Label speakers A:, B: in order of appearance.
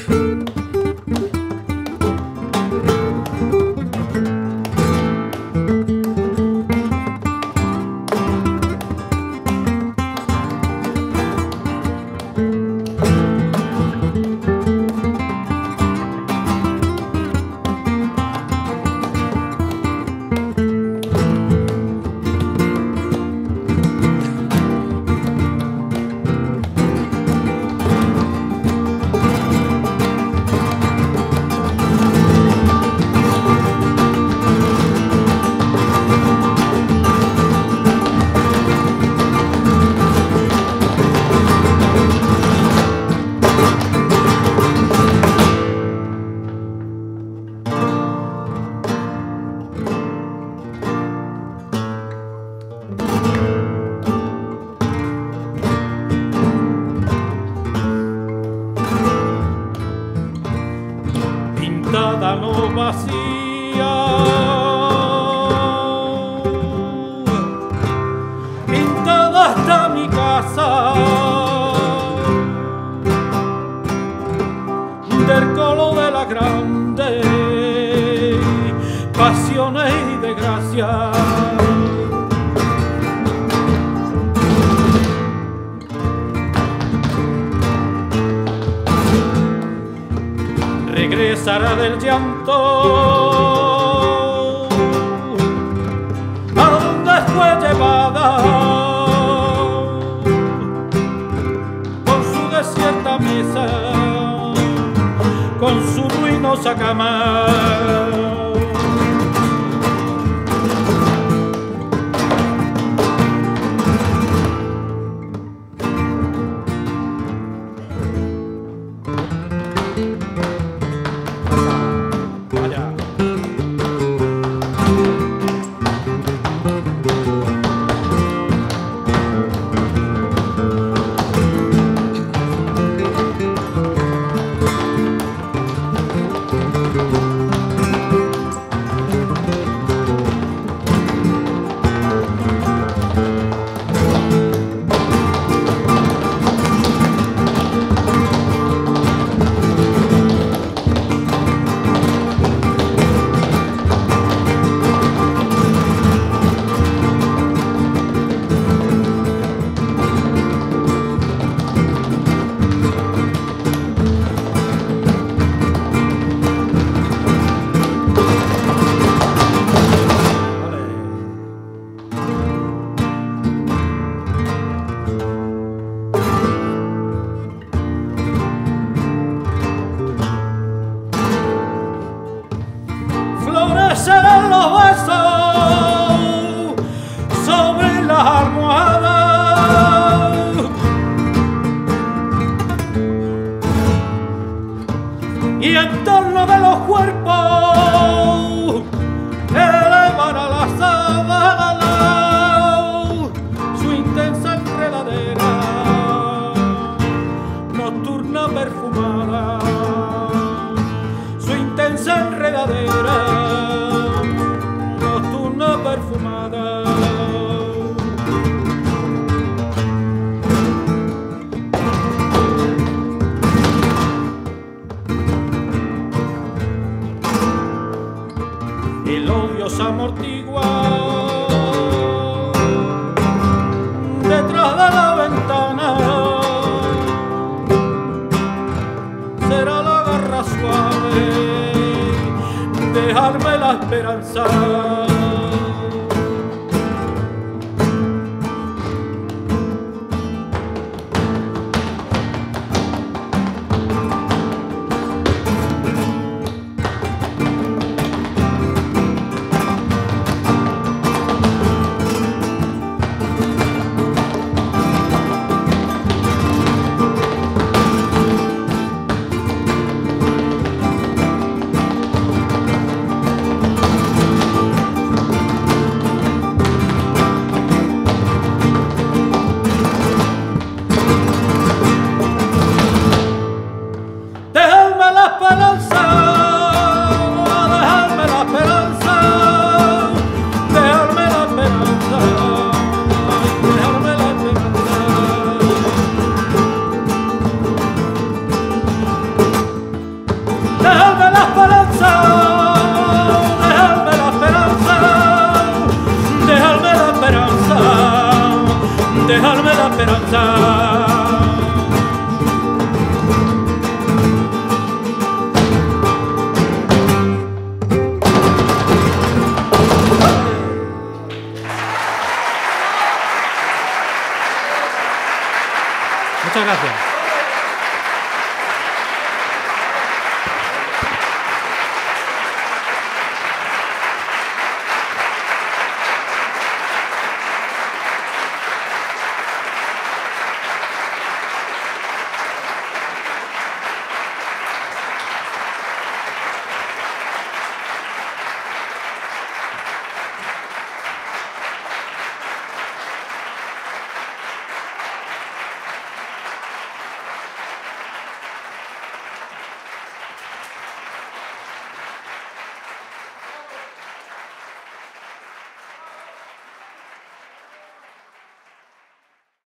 A: No vacía, pintada está mi casa del color de la grande pasiones y desgracias. Regresará del llanto a donde fue llevada con su desierta mesa, con su ruinosa cama. Florecen los besos sobre las almohadas y en torno de los cuerpos elevan a la sábana su intensa enredadera nocturna perfumada, su intensa enredadera nocturna perfumada. El odio se amortigua detrás de la ventana, será la garra suave dejarme la esperanza.
B: gracias.